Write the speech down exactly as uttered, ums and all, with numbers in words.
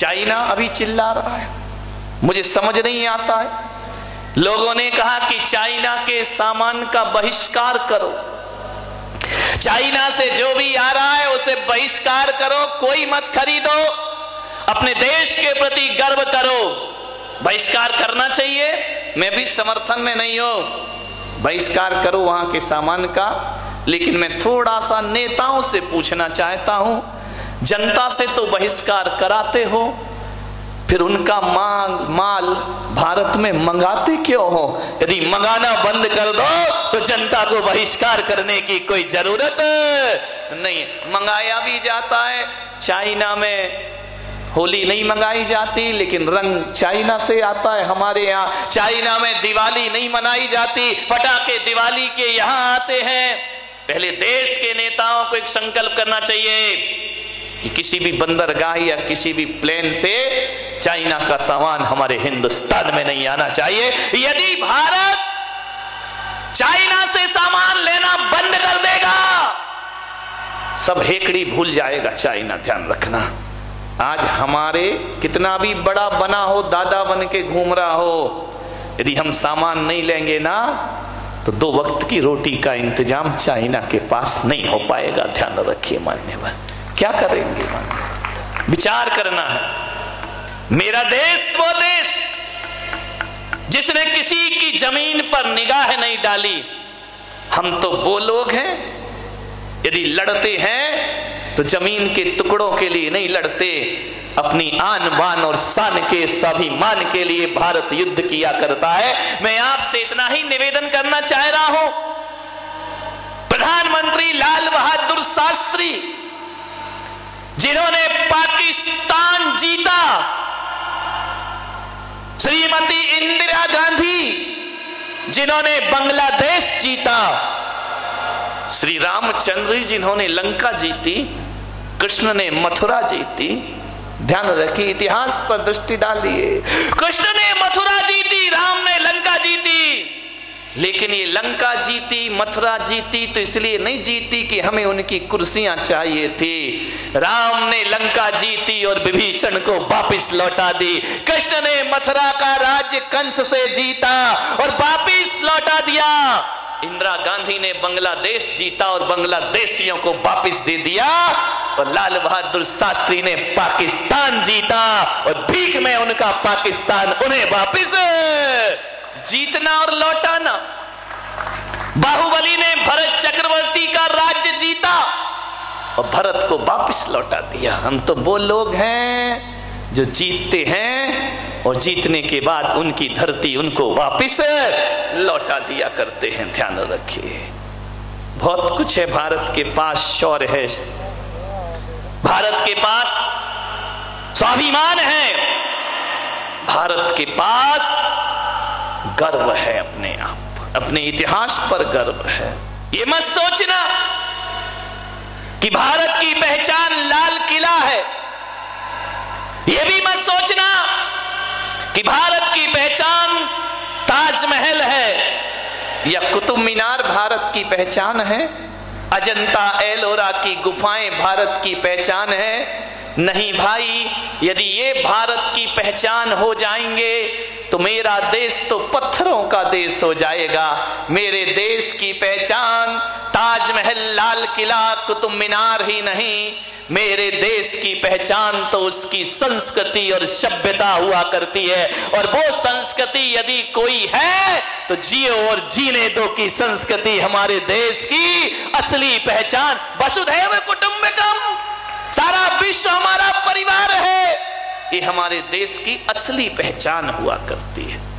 China अभी चिल्ला रहा है, मुझे समझ नहीं आता है। लोगों ने कहा कि चाइना के सामान का बहिष्कार करो, चाइना से जो भी आ रहा है उसे बहिष्कार करो, कोई मत खरीदो, अपने देश के प्रति गर्व करो। बहिष्कार करना चाहिए, मैं भी समर्थन में नहीं हूं, बहिष्कार करो वहां के सामान का। लेकिन मैं थोड़ा सा नेताओं से पूछना चाहता हूं, जनता से तो बहिष्कार कराते हो, फिर उनका माल माल भारत में मंगाते क्यों हो? यदि मंगाना बंद कर दो तो जनता को बहिष्कार करने की कोई जरूरत नहीं। मंगाया भी जाता है, चाइना में होली नहीं मंगाई जाती लेकिन रंग चाइना से आता है हमारे यहाँ। चाइना में दिवाली नहीं मनाई जाती, पटाखे दिवाली के यहाँ आते हैं। पहले देश के नेताओं को एक संकल्प करना चाहिए कि किसी भी बंदरगाह या किसी भी प्लेन से चाइना का सामान हमारे हिंदुस्तान में नहीं आना चाहिए। यदि भारत चाइना से सामान लेना बंद कर देगा, सब हेकड़ी भूल जाएगा चाइना, ध्यान रखना। आज हमारे कितना भी बड़ा बना हो, दादा बन के घूम रहा हो, यदि हम सामान नहीं लेंगे ना तो दो वक्त की रोटी का इंतजाम चाइना के पास नहीं हो पाएगा। ध्यान रखिए मान्यवर, क्या करेंगे? विचार करना है। मेरा देश वो देश जिसने किसी की जमीन पर निगाह नहीं डाली। हम तो वो लोग हैं, यदि लड़ते हैं तो जमीन के टुकड़ों के लिए नहीं लड़ते, अपनी आन बान और शान के स्वाभिमान के लिए भारत युद्ध किया करता है। मैं आपसे इतना ही निवेदन करना चाह रहा हूं, प्रधानमंत्री लाल बहादुर शास्त्री जिन्होंने पाकिस्तान जीता, श्रीमती इंदिरा गांधी जिन्होंने बांग्लादेश जीता, श्री रामचंद्र जी जिन्होंने लंका जीती, कृष्ण ने मथुरा जीती। ध्यान रखिए, इतिहास पर दृष्टि डालिए। कृष्ण ने मथुरा जीती, राम ने लंका जीती। लेकिन ये लंका जीती, मथुरा जीती तो इसलिए नहीं जीती कि हमें उनकी कुर्सियां चाहिए थी। राम ने लंका जीती और विभीषण को वापस लौटा दी। कृष्ण ने मथुरा का राज्य कंस से जीता और वापस लौटा दिया। इंदिरा गांधी ने बांग्लादेश जीता और बांग्लादेशियों को वापस दे दिया। और लाल बहादुर शास्त्री ने पाकिस्तान जीता और भीख में उनका पाकिस्तान उन्हें वापस जीतना और लौटाना। बाहुबली ने भरत चक्रवर्ती का राज्य जीता और भरत को वापस लौटा दिया। हम तो वो लोग हैं जो जीतते हैं और जीतने के बाद उनकी धरती उनको वापस लौटा दिया करते हैं। ध्यान रखिए, बहुत कुछ है भारत के पास, शौर्य है, भारत के पास स्वाभिमान है, भारत के पास गर्व है, अपने आप अपने इतिहास पर गर्व है। ये मत सोचना कि भारत की पहचान लाल किला है, ये भी मत सोचना कि भारत की पहचान ताजमहल है या कुतुब मीनार भारत की पहचान है, अजंता एलोरा की गुफाएं भारत की पहचान है। नहीं भाई, यदि ये भारत की पहचान हो जाएंगे तो मेरा देश तो पत्थरों का देश हो जाएगा। मेरे देश की पहचान ताजमहल, लाल किला, कुतुब मीनार ही नहीं, मेरे देश की पहचान तो उसकी संस्कृति और सभ्यता हुआ करती है। और वो संस्कृति यदि कोई है तो जियो और जीने दो की संस्कृति हमारे देश की असली पहचान। वसुधैव कुटुंबकम, सारा विश्व हमारा परिवार है, ये हमारे देश की असली पहचान हुआ करती है।